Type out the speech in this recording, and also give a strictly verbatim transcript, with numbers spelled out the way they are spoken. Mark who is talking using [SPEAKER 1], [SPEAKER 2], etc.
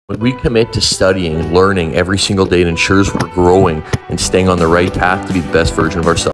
[SPEAKER 1] When we commit to studying, learning every single day, it ensures we're growing and staying on the right path to be the best version of ourselves.